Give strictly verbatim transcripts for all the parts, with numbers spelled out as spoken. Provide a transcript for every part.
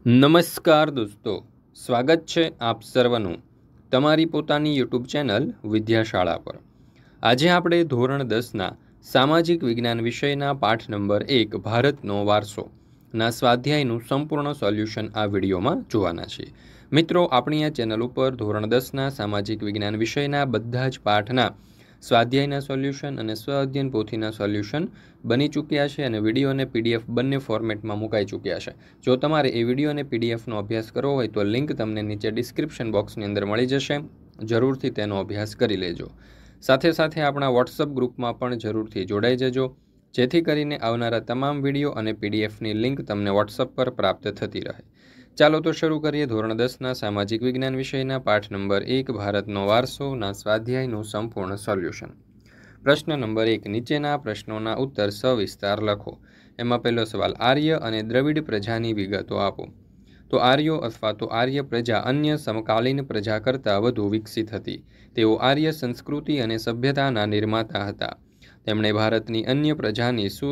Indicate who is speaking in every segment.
Speaker 1: નમસ્કાર દોસ્તો, સ્વાગત છે આપ સર્વનું તમારી પોતાની યુટ્યુબ ચેનલ વિદ્યાશાળા પર। આજે આપણે ધોરણ દસના સામાજિક વિજ્ઞાન વિષયના પાઠ નંબર એક ભારતનો વારસોના સ્વાધ્યાયનું સંપૂર્ણ સોલ્યુશન આ વિડીયોમાં જોવાના છીએ। મિત્રો, આપણી આ ચેનલ ઉપર ધોરણ દસના સામાજિક વિજ્ઞાન વિષયના બધા જ પાઠના સ્વાધ્યાયના સોલ્યુશન અને સ્વ અધ્યયન પોથીના સોલ્યુશન બની ચૂક્યા છે અને વિડીયો અને પીડીએફ બંને ફોર્મેટમાં મુકાઈ ચૂક્યા છે। જો તમારે એ વિડીયો અને પીડીએફનો અભ્યાસ કરવો હોય તો લિંક તમને નીચે ડિસ્ક્રિપ્શન બોક્સની અંદર મળી જશે, જરૂરથી તેનો અભ્યાસ કરી લેજો। સાથે સાથે આપણા વોટ્સઅપ ગ્રુપમાં પણ જરૂરથી જોડાઈ જજો, જેથી કરીને આવનારા તમામ વિડીયો અને પીડીએફની લિંક તમને વોટ્સઅપ પર પ્રાપ્ત થતી રહે। ચાલો તો શરૂ કરીએ ધોરણ દસના સામાજિક વિજ્ઞાન વિષયના પાઠ નંબર એક ભારતનો વારસોના સ્વાધ્યાયનું સંપૂર્ણ સોલ્યુશન। પ્રશ્ન નંબર એક, નીચેના પ્રશ્નોના ઉત્તર સવિસ્તાર લખો। એમાં પહેલો સવાલ, આર્ય અને દ્રવિડ પ્રજાની વિગતો આપો। તો આર્યો અથવા તો આર્ય પ્રજા અન્ય સમકાલીન પ્રજા કરતાં વધુ વિકસિત હતી। તેઓ આર્ય સંસ્કૃતિ અને સભ્યતાના નિર્માતા હતા। તેમણે ભારતની અન્ય પ્રજાની સુ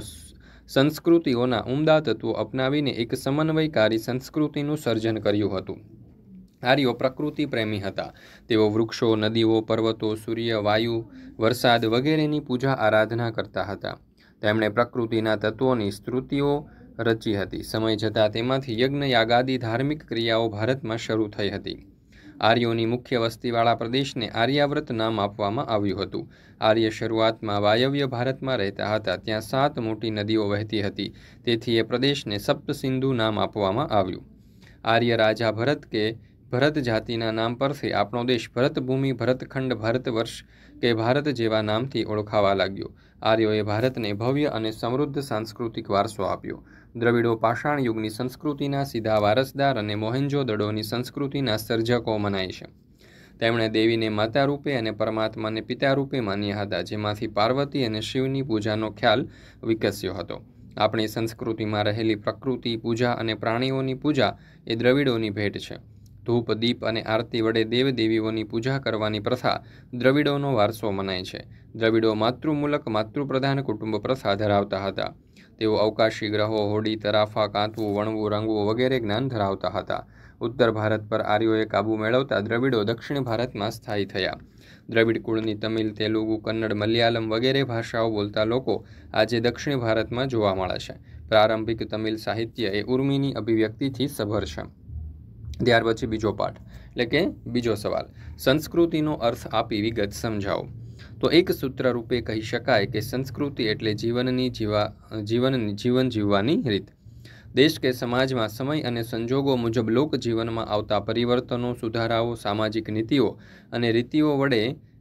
Speaker 1: સંસ્કૃતિઓના ઉમદા તત્વો અપનાવીને એક સમન્વયકારી સંસ્કૃતિનું સર્જન કર્યું હતું। આર્યો પ્રકૃતિ પ્રેમી હતા। તેઓ વૃક્ષો, નદીઓ, પર્વતો, સૂર્ય, વાયુ, વરસાદ વગેરેની પૂજા આરાધના કરતા હતા। તેમણે પ્રકૃતિના તત્વોની સ્તુતિઓ રચી હતી। સમય જતાં તેમાંથી યજ્ઞ, યાગાદી ધાર્મિક ક્રિયાઓ ભારતમાં શરૂ થઈ હતી। આર્યોની મુખ્ય વસ્તીવાળા પ્રદેશને આર્યાવ્રત નામ આપવામાં આવ્યું હતું। આર્ય શરૂઆતમાં વાયવ્ય ભારતમાં રહેતા હતા। ત્યાં સાત મોટી નદીઓ વહેતી હતી, તેથી એ પ્રદેશને સપ્તસિંધુ નામ આપવામાં આવ્યું। આર્ય રાજા ભરત કે ભરત જાતિના નામ પરથી આપણો દેશ ભરતભૂમિ, ભરતખંડ, ભારતવર્ષ કે ભારત જેવા નામથી ઓળખાવા લાગ્યો। આર્યોએ ભારતને ભવ્ય અને સમૃદ્ધ સાંસ્કૃતિક વારસો આપ્યો। દ્રવિડો પાષાણ યુગની સંસ્કૃતિના સીધા વારસદાર અને મોહેન્જો દડોની સંસ્કૃતિના સર્જકો મનાય છે। તેમણે દેવીને માતા રૂપે અને પરમાત્માને પિતા રૂપે માન્યા હતા, જેમાંથી પાર્વતી અને શિવની પૂજાનો ખ્યાલ વિકસ્યો હતો। આપણી સંસ્કૃતિમાં રહેલી પ્રકૃતિ પૂજા અને પ્રાણીઓની પૂજા એ દ્રવિડોની ભેટ છે। ધૂપ, દીપ અને આરતી વડે દેવદેવીઓની પૂજા કરવાની પ્રથા દ્રવિડોનો વારસો મનાય છે। દ્રવિડો માતૃમૂલક માતૃપ્રધાન કુટુંબ પ્રથા ધરાવતા હતા। તેઓ અવકાશી ગ્રહો, હોડી, તરાફા, કાંતવું, વણવું, રંગવું વગેરે જ્ઞાન ધરાવતા હતા। ઉત્તર ભારત પર આર્યોએ કાબુ મેળવતા દ્રવિડો દક્ષિણ ભારતમાં સ્થાયી થયા। દ્રવિડ કુળની તમિલ, તેલુગુ, કન્નડ, મલયાલમ વગેરે ભાષાઓ બોલતા લોકો આજે દક્ષિણ ભારતમાં જોવા મળે છે। પ્રારંભિક તમિલ સાહિત્ય એ ઉર્મિની અભિવ્યક્તિથી સભર છે। ત્યાર પછી બીજો પાઠ એટલે કે બીજો સવાલ, સંસ્કૃતિનો અર્થ આપી વિગત સમજાવો। તો એક સૂત્ર રૂપે કહી શકાય કે સંસ્કૃતિ એટલે જીવનની જીવા જીવનની જીવન જીવવાની રીત। દેશ કે સમાજમાં સમય અને સંજોગો મુજબ લોકજીવનમાં આવતા પરિવર્તનો, સુધારાઓ, સામાજિક નીતિઓ અને રીતિઓ વડે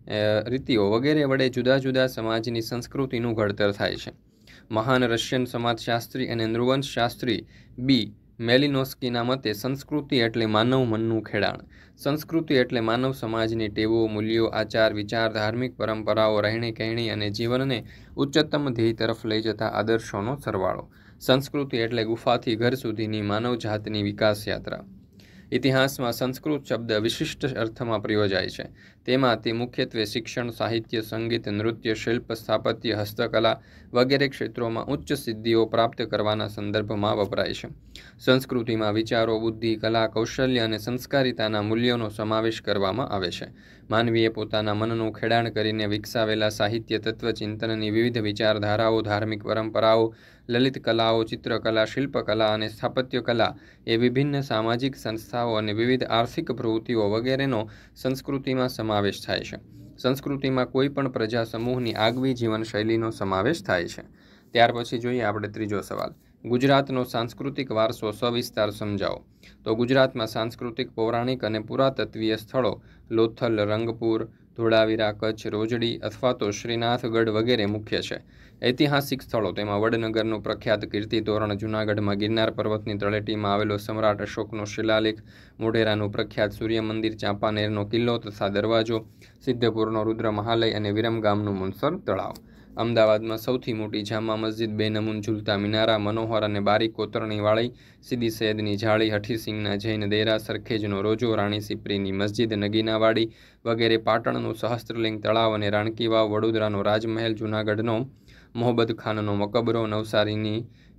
Speaker 1: રીતિઓ વગેરે વડે જુદા જુદા સમાજની સંસ્કૃતિનું ઘડતર થાય છે। મહાન રશિયન સમાજશાસ્ત્રી અને નૃવંશશાસ્ત્રી બી મેલિનોસ્કીના મતે સંસ્કૃતિ એટલે માનવ મનનું ખેડાણ। સંસ્કૃતિ એટલે માનવ સમાજની ટેવો, મૂલ્યો, આચાર વિચાર, ધાર્મિક પરંપરાઓ, રહેણી કહેણી અને જીવનને ઉચ્ચતમ ધ્યેય તરફ લઈ જતા આદર્શોનો સરવાળો। સંસ્કૃતિ એટલે ગુફાથી ઘર સુધીની માનવ જાતની વિકાસ યાત્રા। ઇતિહાસમાં સંસ્કૃત શબ્દ વિશિષ્ટ અર્થમાં પ્રયોજાય છે। તેમાં તે મુખ્યત્વે શિક્ષણ, સાહિત્ય, સંગીત, નૃત્ય, શિલ્પ, સ્થાપત્ય, હસ્તકલા વગેરે ક્ષેત્રોમાં ઉચ્ચ સિદ્ધિઓ પ્રાપ્ત કરવાના સંદર્ભમાં વપરાય છે। સંસ્કૃતિમાં વિચારો, બુદ્ધિ, કલા, કૌશલ્ય અને સંસ્કારિતાના મૂલ્યોનો સમાવેશ કરવામાં આવે છે। માનવીએ પોતાના મનનું ખેડાણ કરીને વિકસાવેલા સાહિત્ય, તત્વચિંતનની વિવિધ વિચારધારાઓ, ધાર્મિક પરંપરાઓ, લલિત કલાઓ, ચિત્રકલા, શિલ્પકલા અને સ્થાપત્ય કલા એ વિભિન્ન સામાજિક સંસ્થાઓ અને વિવિધ આર્થિક પ્રવૃત્તિઓ વગેરેનો સંસ્કૃતિમાં સમાવેશ થાય છે। સંસ્કૃતિમાં કોઈ પણ પ્રજા સમૂહની આગવી જીવનશૈલીનો સમાવેશ થાય છે। ત્યાર પછી જોઈએ આપણે ત્રીજો સવાલ, ગુજરાતનો સાંસ્કૃતિક વારસો સવિસ્તાર સમજાવો। તો ગુજરાતમાં સાંસ્કૃતિક, પૌરાણિક અને પુરાતત્વીય સ્થળો લોથલ, રંગપુર, ધોળાવીરા, કચ્છ, રોજડી અથવા તો શ્રીનાથગઢ વગેરે મુખ્ય છે। ઐતિહાસિક સ્થળો તેમાં વડનગરનું પ્રખ્યાત કીર્તિ તોરણ, જૂનાગઢમાં ગિરનાર પર્વતની તળેટીમાં આવેલો સમ્રાટ અશોકનો શિલાલેખ, મોઢેરાનું પ્રખ્યાત સૂર્ય મંદિર, ચાંપાનેરનો કિલ્લો તથા દરવાજો, સિદ્ધપુરનો રુદ્ર મહાલય અને વિરમગામનું મુનસર તળાવ। અમદાવાદમાં સૌથી મોટી જામા મસ્જિદ, બેનમૂન ઝૂલતા મિનારા, મનોહર અને બારીક કોતરણીવાળી સીદી સૈયદની જાળી, હઠીસિંગના જૈન દેરા, સરખેજનો રોજો, રાણી સિપ્રીની મસ્જિદ, નગીનાવાડી વગેરે, પાટણનું સહસ્ત્રલિંગ તળાવ અને રાણકી વાવ, વડોદરાનો રાજમહેલ, જૂનાગઢનો મોહબ્બત ખાનનો મકબરો, નવસારીની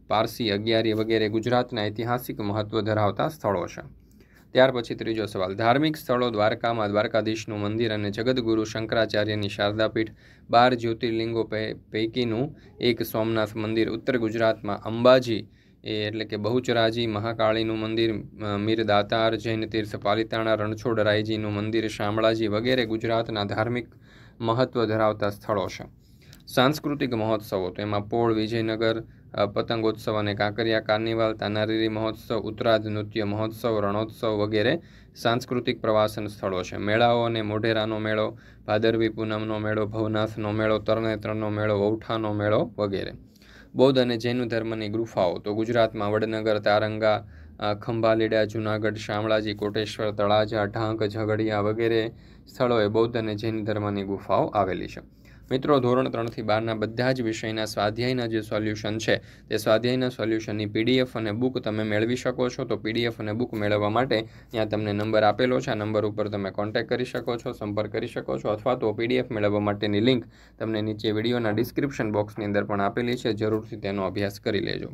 Speaker 1: પારસી અગિયારી વગેરે ગુજરાતના ઐતિહાસિક મહત્વ ધરાવતા સ્થળો છે। ત્યાર પછી ત્રીજો સવાલ, ધાર્મિક સ્થળો દ્વારકામાં દ્વારકાધીશનું મંદિર અને જગતગુરુ શંકરાચાર્યની શારદાપીઠ, બાર જ્યોતિર્લિંગો પૈકીનું એક સોમનાથ મંદિર, ઉત્તર ગુજરાતમાં અંબાજી એ એટલે કે બહુચરાજી મહાકાળીનું મંદિર, મીર દાતાર જૈન તીર્થ પાલિતાણા, રણછોડરાયજીનું મંદિર, શામળાજી વગેરે ગુજરાતના ધાર્મિક મહત્વ ધરાવતા સ્થળો છે। સાંસ્કૃતિક મહોત્સવો તો એમાં પોળ, વિજયનગર પતંગોત્સવ અને કાંકરિયા કાર્નિવાલ, તાનારીરી મહોત્સવ, ઉત્તરાધ નૃત્ય મહોત્સવ, રણોત્સવ વગેરે સાંસ્કૃતિક પ્રવાસન સ્થળો છે। મેળાઓ અને મોઢેરાનો મેળો, ભાદરવી પૂનમનો મેળો, ભવનાથનો મેળો, તરણેતરનો મેળો, વૌઠાનો મેળો વગેરે। બૌદ્ધ અને જૈન ધર્મની ગુફાઓ તો ગુજરાતમાં વડનગર, તારંગા, ખંભાલીડા, જૂનાગઢ, શામળાજી, કોટેશ્વર, તળાજા, ઢાંક, ઝઘડિયા વગેરે સ્થળોએ બૌદ્ધ અને જૈન ધર્મની ગુફાઓ આવેલી છે। મિત્રો, ધોરણ ત્રણથી બારના બધા જ વિષયના સ્વાધ્યાયના જે સોલ્યુશન છે તે સ્વાધ્યાયના સોલ્યુશનની પીડીએફ અને બુક તમે મેળવી શકો છો। તો પીડીએફ અને બુક મેળવવા માટે ત્યાં તમને નંબર આપેલો છે, આ નંબર ઉપર તમે કોન્ટેક્ટ કરી શકો છો, સંપર્ક કરી શકો છો, અથવા તો પીડીએફ મેળવવા માટેની લિંક તમને નીચે વિડીયોના ડિસ્ક્રિપ્શન બોક્સની અંદર પણ આપેલી છે, જરૂરથી તેનો અભ્યાસ કરી લેજો।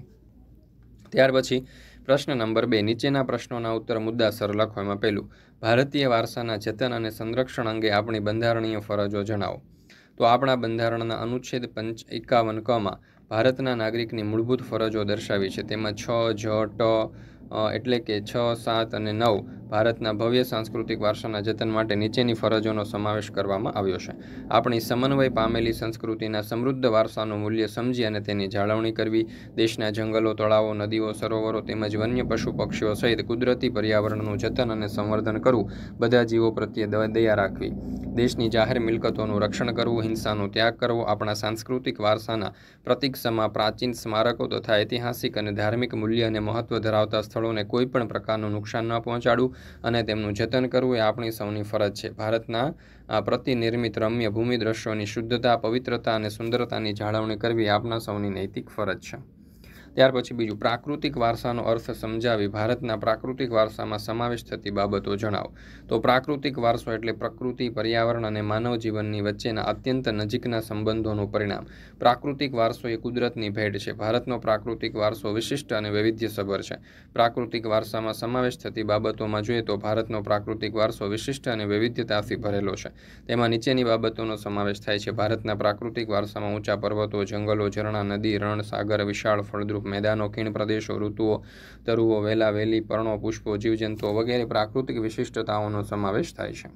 Speaker 1: ત્યાર પછી પ્રશ્ન નંબર બે, નીચેના પ્રશ્નોના ઉત્તર મુદ્દાસર લખો। એમાં પહેલું, ભારતીય વારસાના જતન અને સંરક્ષણ અંગે આપણી બંધારણીય ફરજો જણાવો। તો આપણા બંધારણના અનુચ્છેદ પંચ એકાવન કમાં ભારતના નાગરિકની મૂળભૂત ફરજો દર્શાવી છે। તેમાં છ, જ, ટ એટલે કે છ, સાત અને નવ ભારતના ભવ્ય સાંસ્કૃતિક વારસાના જતન માટે નીચેની ફરજોનો સમાવેશ કરવામાં આવ્યો છે। આપણી સમન્વય પામેલી સંસ્કૃતિના સમૃદ્ધ વારસાનું મૂલ્ય સમજી અને તેની જાળવણી કરવી, દેશના જંગલો, તળાવો, નદીઓ, સરોવરો તેમજ વન્ય પશુ પક્ષીઓ સહિત કુદરતી પર્યાવરણનું જતન અને સંવર્ધન કરવું, બધા જીવો પ્રત્યે દયા રાખવી, દેશની જાહેર મિલકતોનું રક્ષણ કરવું, હિંસાનો ત્યાગ કરવો, આપણા સાંસ્કૃતિક વારસાના પ્રતીકસમા પ્રાચીન સ્મારકો તથા ઐતિહાસિક અને ધાર્મિક મૂલ્ય અને મહત્વ ધરાવતા સ્થળોને કોઈ પણ પ્રકારનું નુકસાન ન પહોંચાડવું અને તેમનું જતન કરવું એ આપણી સૌની ફરજ છે। ભારતના પ્રતિનિર્મિત રમ્ય ભૂમિ દ્રશ્યોની શુદ્ધતા, પવિત્રતા અને સુંદરતાની જાળવણી કરવી આપણા સૌની નૈતિક ફરજ છે। ત્યાર પછી બીજું, પ્રાકૃતિક વારસાનો અર્થ સમજાવી ભારતના પ્રાકૃતિક વારસામાં સમાવેશ થતી બાબતો જણાવો। તો પ્રાકૃતિક વારસો એટલે પ્રકૃતિ, પર્યાવરણ અને માનવ જીવનની વચ્ચેના અત્યંત નજીકના સંબંધોનું પરિણામ। પ્રાકૃતિક વારસો એ કુદરતની ભેટ છે। ભારતનો પ્રાકૃતિક વારસો વિશિષ્ટ અને વૈવિધ્યસભર છે। પ્રાકૃતિક વારસામાં સમાવેશ થતી બાબતોમાં જોઈએ તો ભારતનો પ્રાકૃતિક વારસો વિશિષ્ટ અને વૈવિધ્યતાથી ભરેલો છે। તેમાં નીચેની બાબતોનો સમાવેશ થાય છે। ભારતના પ્રાકૃતિક વારસામાં ઊંચા પર્વતો, જંગલો, ઝરણા, નદી, રણ, સાગર, વિશાળ ફળદ્રુપ મેદાનો, ખીણ પ્રદેશો, ઋતુઓ, તરુઓ, વેલા વેલી, પર્ણો, પુષ્પો, જીવજંતુઓ વગેરે પ્રાકૃતિક વિશિષ્ટતાઓનો સમાવેશ થાય છે।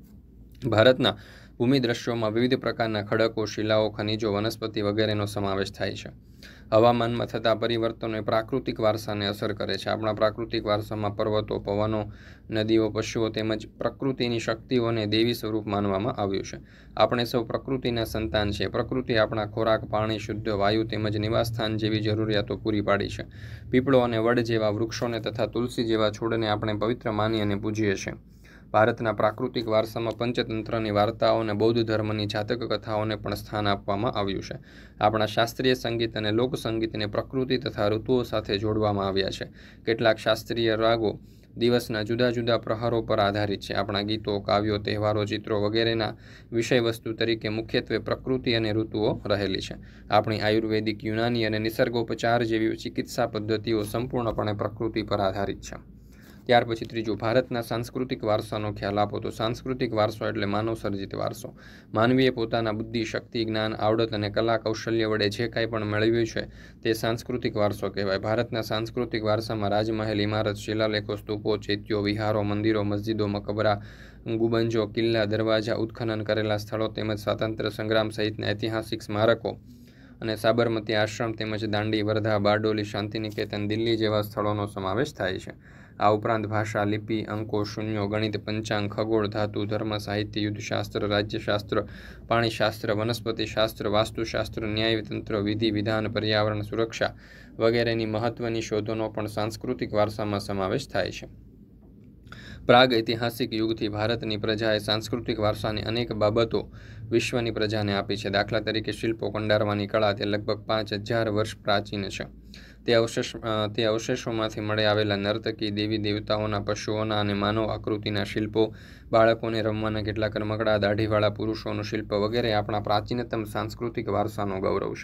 Speaker 1: ભારતના ભૂમિ દ્રશ્યોમાં વિવિધ પ્રકારના ખડકો, શિલાઓ, ખનિજો, વનસ્પતિ વગેરેનો સમાવેશ થાય છે। હવામાનમાં થતા પરિવર્તનો એ પ્રાકૃતિક વારસાને અસર કરે છે। આપણા પ્રાકૃતિક વારસામાં પર્વતો, પવનો, નદીઓ, પશુઓ તેમજ પ્રકૃતિની શક્તિઓને દેવી સ્વરૂપ માનવામાં આવ્યું છે। આપણે સૌ પ્રકૃતિના સંતાન છીએ। પ્રકૃતિ આપણા ખોરાક, પાણી, શુદ્ધ વાયુ તેમજ નિવાસસ્થાન જેવી જરૂરિયાતો પૂરી પાડી છે। પીપળો અને વડ જેવા વૃક્ષોને તથા તુલસી જેવા છોડને આપણે પવિત્ર માની અને પૂજીએ છીએ। ભારતના પ્રાકૃતિક વારસામાં પંચતંત્રની વાર્તાઓ અને બૌદ્ધ ધર્મની જાતક કથાઓને પણ સ્થાન આપવામાં આવ્યું છે। આપણા શાસ્ત્રીય સંગીત અને લોકસંગીતને પ્રકૃતિ તથા ઋતુઓ સાથે જોડવામાં આવ્યા છે। કેટલાક શાસ્ત્રીય રાગો દિવસના જુદા જુદા પ્રહરો પર આધારિત છે। આપણા ગીતો, કાવ્યો, તહેવારો, ચિત્રો વગેરેના વિષયવસ્તુ તરીકે મુખ્યત્વે પ્રકૃતિ અને ઋતુઓ રહેલી છે। આપણી આયુર્વેદિક, યુનાની અને નિસર્ગોપચાર જેવી ચિકિત્સા પદ્ધતિઓ સંપૂર્ણપણે પ્રકૃતિ પર આધારિત છે। ત્યાર પછી ત્રીજું, ભારતના સાંસ્કૃતિક વારસાનો ખ્યાલ આપો। તો સાંસ્કૃતિક વારસો એટલે માનવ સર્જિત વારસો। માનવીએ પોતાના બુદ્ધિ, શક્તિ, જ્ઞાન, આવડત અને કલા કૌશલ્ય વડે જે કાંઈ પણ મેળવ્યું છે તે સાંસ્કૃતિક વારસો કહેવાય। ભારતના સાંસ્કૃતિક વારસામાં રાજમહેલ, ઇમારત, શિલાલેખો, સ્તૂપો, ચૈત્યો, વિહારો, મંદિરો, મસ્જિદો, મકબરા, ગુંબજો, કિલ્લા, દરવાજા, ઉત્ખનન કરેલા સ્થળો તેમજ સ્વાતંત્ર્ય સંગ્રામ સહિતના ઐતિહાસિક સ્મારકો અને સાબરમતી આશ્રમ તેમજ દાંડી, વર્ધા, બારડોલી, શાંતિનિકેતન, દિલ્હી જેવા સ્થળોનો સમાવેશ થાય છે। આ ઉપરાંત ભાષા, લિપિ, અંકો, શૂન્યો, ગણિત, પંચાંગ, ખગોળ, ધાતુ, ધર્મ, સાહિત્ય, યુદ્ધશાસ્ત્ર, રાજ્યશાસ્ત્ર, પાણીશાસ્ત્ર, વનસ્પતિશાસ્ત્ર, વાસ્તુશાસ્ત્ર, ન્યાયતંત્ર, વિધિ વિધાન, પર્યાવરણ, સુરક્ષા વગેરેની મહત્વની શોધોનો પણ સાંસ્કૃતિક વારસામાં સમાવેશ થાય છે। પ્રાગ ઐતિહાસિક યુગથી ભારતની પ્રજાએ સાંસ્કૃતિક વારસાની અનેક બાબતો વિશ્વની પ્રજાને આપી છે। દાખલા તરીકે શિલ્પો કંડારવાની કળા તે લગભગ પાંચ હજાર વર્ષ પ્રાચીન છે। તે અવશેષ તે અવશેષોમાંથી મળી આવેલા નર્તકી, દેવી દેવતાઓના, પશુઓના અને માનવ આકૃતિના શિલ્પો, બાળકોને રમવાના કેટલાક રમકડા, દાઢીવાળા પુરુષોનું શિલ્પ વગેરે આપણા પ્રાચીનતમ સાંસ્કૃતિક વારસાનો ગૌરવ છે।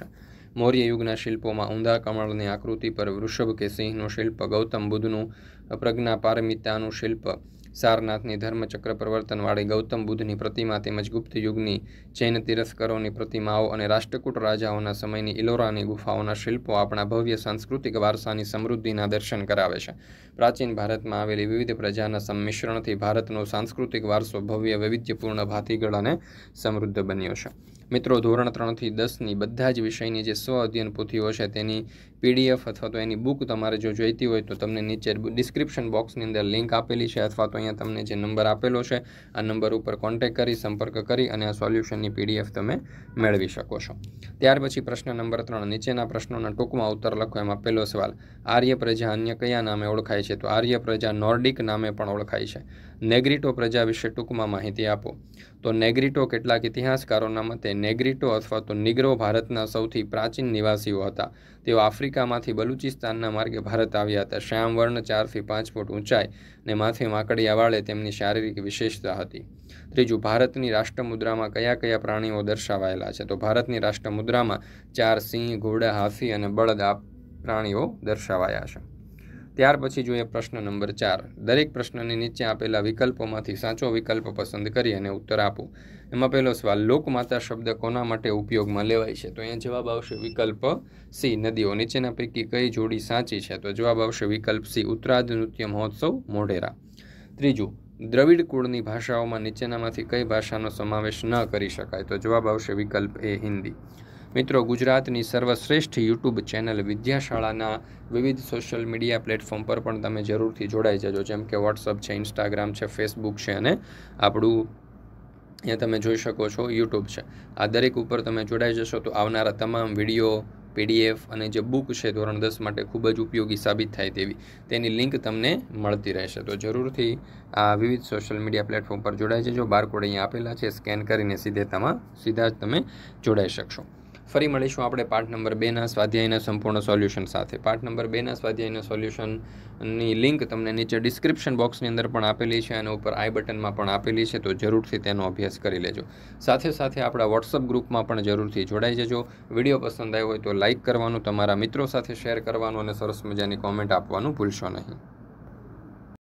Speaker 1: મૌર્ય યુગના શિલ્પોમાં ઊંધા કમળની આકૃતિ પર વૃષભ કે સિંહનું શિલ્પ, ગૌતમ બુદ્ધનું પ્રજ્ઞા પારમિતાનું શિલ્પ, સારનાથની ધર્મચક્ર પ્રવર્તનવાળી ગૌતમ બુદ્ધની પ્રતિમા તેમજ ગુપ્ત યુગની જૈન તીરથકરોની પ્રતિમાઓ અને રાષ્ટ્રકૂટ રાજાઓના સમયની ઇલોરાની ગુફાઓના શિલ્પો આપણા ભવ્ય સાંસ્કૃતિક વારસાની સમૃદ્ધિના દર્શન કરાવે છે. પ્રાચીન ભારતમાં આવેલી વિવિધ પ્રજાના સંમિશ્રણથી ભારતનો સાંસ્કૃતિક વારસો ભવ્ય, વૈવિધ્યપૂર્ણ, ભાતીગળ અને સમૃદ્ધ બન્યો છે. મિત્રો, ધોરણ ત્રણથી દસની બધા જ વિષયની જે સ્વ અધ્યયન પોથીઓ છે તેની પીડીએફ અથવા તો એની બુક તમારે જો જોઈતી હોય તો તમને નીચે ડિસ્ક્રિપ્શન બોક્સની અંદર લિંક આપેલી છે, અથવા તો અહીંયા તમને જે નંબર આપેલો છે આ નંબર ઉપર કોન્ટેક્ટ કરી સંપર્ક કરી અને આ સોલ્યુશનની પીડીએફ તમે મેળવી શકો છો. ત્યાર પછી પ્રશ્ન નંબર ત્રણ, નીચેના પ્રશ્નોના ટૂંકમાં ઉત્તર લખો. એમાં પહેલો સવાલ, આર્ય પ્રજા અન્ય કયા નામે ઓળખાય છે? તો આર્ય પ્રજા નોર્ડિક નામે પણ ઓળખાય છે. નેગ્રીટો પ્રજા વિશે ટૂંકમાં માહિતી આપો. તો નેગ્રીટો કેટલાક ઇતિહાસકારોના મતે નેગ્રીટો અથવા તો નિગ્રો ભારતના સૌથી પ્રાચીન નિવાસીઓ હતા. તેઓ આફ્રિકામાંથી બલુચિસ્તાનના માર્ગે ભારત આવ્યા હતા. શ્યામ વર્ણ, ચારથી પાંચ ફૂટ ઊંચાઈ અને માથે માકડિયા વાળે તેમની શારીરિક વિશેષતા હતી. ત્રીજું, ભારતની રાષ્ટ્રમુદ્રામાં કયા કયા પ્રાણીઓ દર્શાવાયેલા છે? તો ભારતની રાષ્ટ્રમુદ્રામાં ચાર સિંહ, ઘોડા, હાથી અને બળદ આ પ્રાણીઓ દર્શાવાયા છે. ત્યાર પછી જોઈએ પ્રશ્ન નંબર ચાર. દરેક પ્રશ્નની નીચે આપેલા વિકલ્પોમાંથી સાચો વિકલ્પ પસંદ કરી અને ઉત્તર આપો. એમાં પહેલો સવાલ, લોકમાતા શબ્દ કોના માટે ઉપયોગમાં લેવાય છે? તો અહીંયા જવાબ આવશે વિકલ્પ સી, નદીઓ. નીચેના પૈકી કઈ જોડી સાચી છે? તો જવાબ આવશે વિકલ્પ સી, ઉત્તરાર્ધ નૃત્ય મહોત્સવ, મોઢેરા. ત્રીજું, દ્રવિડ કુળની ભાષાઓમાં નીચેનામાંથી કઈ ભાષાનો સમાવેશ ન કરી શકાય? તો જવાબ આવશે વિકલ્પ એ, હિન્દી. મિત્રો, ગુજરાતની સર્વશ્રેષ્ઠ યુટ્યુબ ચેનલ વિદ્યાશાળાના વિવિધ સોશિયલ મીડિયા પ્લેટફોર્મ પર પણ તમે જરૂરથી જોડાઈ જજો, જેમ કે વોટ્સઅપ છે, ઇન્સ્ટાગ્રામ છે, ફેસબુક છે અને આપણું અહીંયા તમે જોઈ શકો છો યુટ્યુબ છે. આ દરેક ઉપર તમે જોડાઈ જશો તો આવનારા તમામ વિડીયો, પીડીએફ અને જે બુક છે ધોરણ દસ માટે ખૂબ જ ઉપયોગી સાબિત થાય તેવી તેની લિંક તમને મળતી રહેશે. તો જરૂરથી આ વિવિધ સોશિયલ મીડિયા પ્લેટફોર્મ પર જોડાઈ જજો. બારકોડ અહીંયા આપેલા છે, સ્કેન કરીને સીધે તમા સીધા જ તમે જોડાઈ શકશો. ફરી મળીશું આપણે પાઠ નંબર બેના સ્વાધ્યાયના સંપૂર્ણ સોલ્યુશન સાથે. પાઠ નંબર બેના સ્વાધ્યાયના સોલ્યુશનની લિંક તમને નીચે ડિસ્ક્રિપ્શન બોક્સની અંદર પણ આપેલી છે અને ઉપર આઈ બટનમાં પણ આપેલી છે, તો જરૂરથી તેનો અભ્યાસ કરી લેજો. સાથે સાથે આપણા વોટ્સઅપ ગ્રુપમાં પણ જરૂરથી જોડાઈ જજો. વિડીયો પસંદ આવ્યો હોય તો લાઇક કરવાનું, તમારા મિત્રો સાથે શેર કરવાનું અને સરસ મજાની કોમેન્ટ આપવાનું ભૂલશો નહીં.